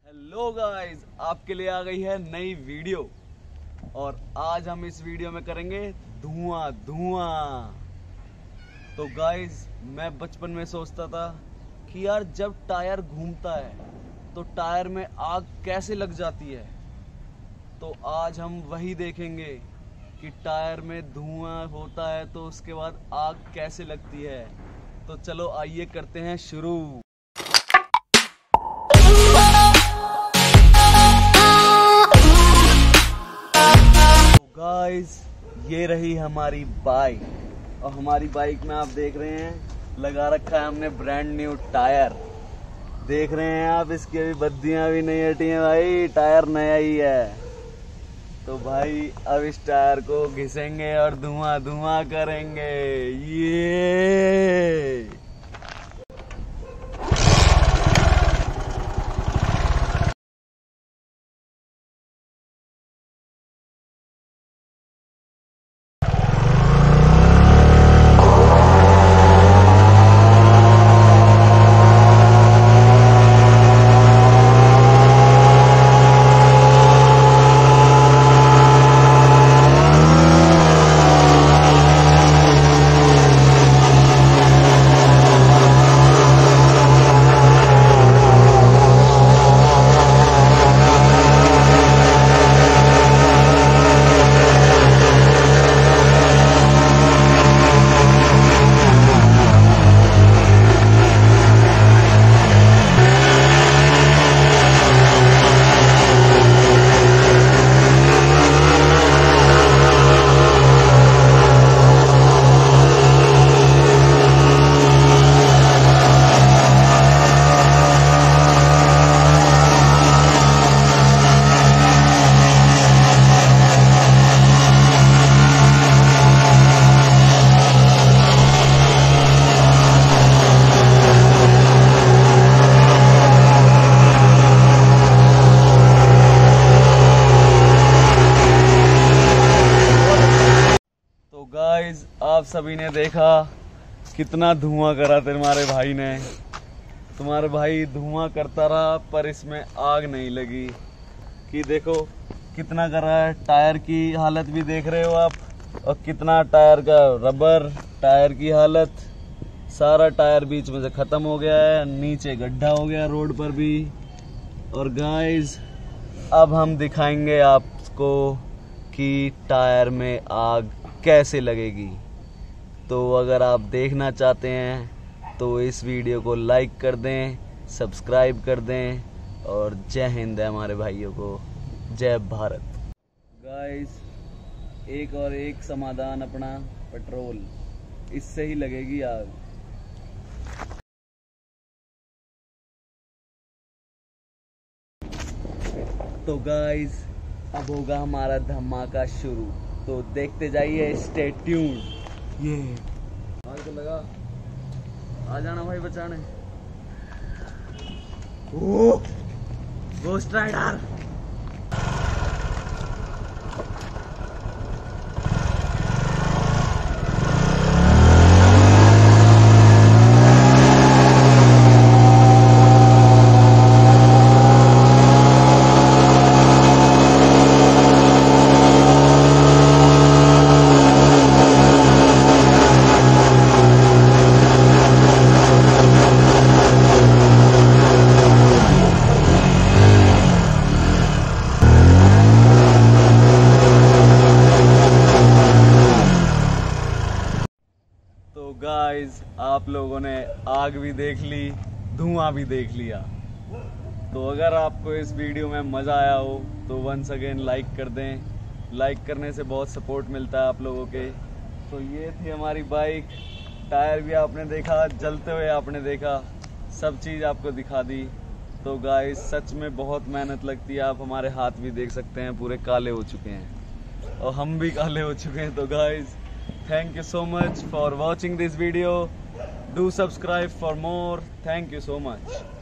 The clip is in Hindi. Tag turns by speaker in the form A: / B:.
A: हेलो गाइस, आपके लिए आ गई है नई वीडियो और आज हम इस वीडियो में करेंगे धुआं धुआं। तो गाइस, मैं बचपन में सोचता था कि यार जब टायर घूमता है तो टायर में आग कैसे लग जाती है। तो आज हम वही देखेंगे कि टायर में धुआं होता है तो उसके बाद आग कैसे लगती है। तो चलो आइए करते हैं शुरू। गाइस, ये रही हमारी बाइक और हमारी बाइक में आप देख रहे हैं लगा रखा है हमने ब्रांड न्यू टायर। देख रहे हैं आप, इसकी अभी बत्तियां भी नहीं हटी हैं भाई, टायर नया ही है। तो भाई अब इस टायर को घिसेंगे और धुआं धुआं करेंगे। ये गाइस, आप सभी ने देखा कितना धुआं करा तुम्हारे भाई ने। तुम्हारे भाई धुआं करता रहा पर इसमें आग नहीं लगी। कि देखो कितना कर रहा है। टायर की हालत भी देख रहे हो आप, और कितना टायर का रबर, टायर की हालत, सारा टायर बीच में से खत्म हो गया है, नीचे गड्ढा हो गया रोड पर भी। और गाइस, अब हम दिखाएंगे आपको कि टायर में आग कैसे लगेगी। तो अगर आप देखना चाहते हैं तो इस वीडियो को लाइक कर दें, सब्सक्राइब कर दें, और जय हिंद है हमारे भाइयों को, जय भारत। गाइस, एक और एक समाधान अपना पेट्रोल, इससे ही लगेगी आग। तो गाइस, अब होगा हमारा धमाका शुरू, तो देखते जाइए, स्टे ट्यून्ड। ये आग तो लगा, आ जाना भाई बचाने। Oh, ghost rider. तो गाइस, आप लोगों ने आग भी देख ली, धुआं भी देख लिया। तो अगर आपको इस वीडियो में मज़ा आया हो तो वंस अगेन लाइक कर दें। लाइक करने से बहुत सपोर्ट मिलता है आप लोगों के। तो ये थी हमारी बाइक। टायर भी आपने देखा, जलते हुए आपने देखा, सब चीज़ आपको दिखा दी। तो गाइस, सच में बहुत मेहनत लगती है। आप हमारे हाथ भी देख सकते हैं, पूरे काले हो चुके हैं और हम भी काले हो चुके हैं। तो guys, thank you so much for watching this video. Do subscribe for more. Thank you so much.